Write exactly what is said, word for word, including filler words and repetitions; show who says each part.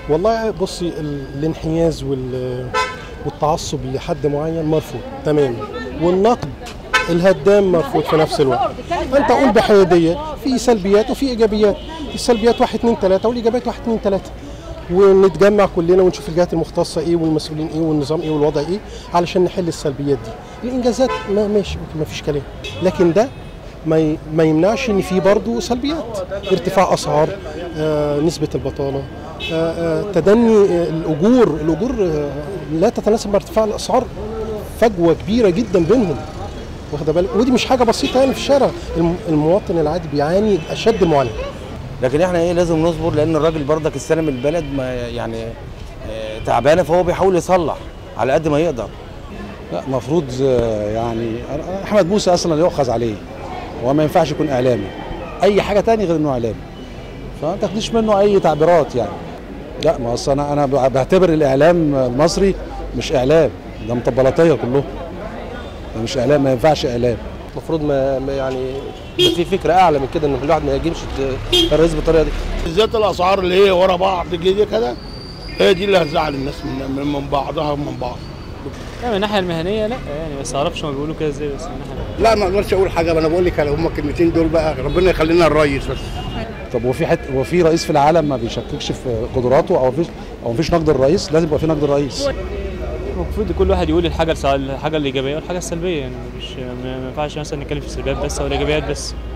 Speaker 1: والله بصي ال- الانحياز وال- والتعصب لحد معين مرفوض تماما، والنقد الهدام مرفوض في نفس الوقت. انت قول بحياديه، في سلبيات وفي ايجابيات، السلبيات واحد اتنين تلاته والايجابيات واحد اتنين تلاته، ونتجمع كلنا ونشوف الجهات المختصه ايه والمسؤولين ايه والنظام ايه والوضع ايه علشان نحل السلبيات دي. الانجازات ما ماشي ما فيش كلام، لكن ده ما ي- ما يمنعش ان في برضه سلبيات، ارتفاع اسعار، آه، نسبه البطاله، آه، آه، تدني آه، الاجور، الاجور آه، لا تتناسب مع ارتفاع الاسعار، فجوه كبيره جدا بينهم، واخده بالك؟ ودي مش حاجه بسيطه يعني في الشارع، الم- المواطن العادي بيعاني اشد المعاناه.
Speaker 2: لكن احنا ايه لازم نصبر، لان الراجل برضك استلم البلد ما يعني آه، تعبانه، فهو بيحاول يصلح على قد ما يقدر.
Speaker 3: لا المفروض يعني احمد موسى اصلا يؤخذ عليه، هو ما ينفعش يكون اعلامي اي حاجه تاني غير انه اعلامي، فما تاخديش منه اي تعبيرات يعني. لا ما اصل انا انا بعتبر الاعلام المصري مش اعلام، ده مطبلاتيه كله، ده مش اعلام، ما ينفعش اعلام.
Speaker 4: المفروض ما ما يعني يبقى في فكره اعلى من كده، ان الواحد ما يهاجمش الرئيس بالطريقه دي.
Speaker 5: بالذات الاسعار اللي هي ورا بعض كده كده، هي دي اللي هتزعل الناس من من بعضها ومن بعض.
Speaker 6: لا من الناحيه المهنيه لا يعني، بس اعرفش ما بيقولوا كده ازاي، بس من الناحيه
Speaker 7: لا ما اقدرش اقول حاجه، انا بقول لك هم الكلمتين دول بقى، ربنا يخلينا الريس بس.
Speaker 3: طب وفي حت وفي رئيس في العالم ما بيشككش في قدراته، او مفيش او مفيش نقد الرئيس؟ لازم يبقى في نقد الرئيس.
Speaker 6: المفروض كل واحد يقول الحاجه الحاجه الايجابيه والحاجه السلبيه يعني، مش ما ينفعش مثلا نتكلم في السلبيات بس او الايجابيات بس.